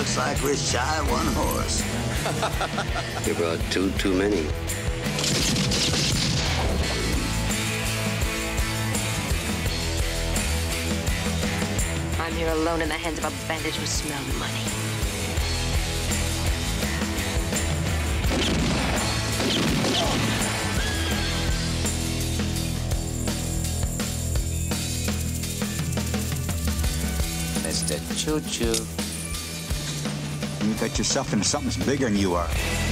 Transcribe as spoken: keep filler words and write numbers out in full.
Looks like we're shy of one horse. You brought two too many. I'm here alone in the hands of a bandit who smell money. Mister Choo-Choo. You got yourself into something bigger than you are.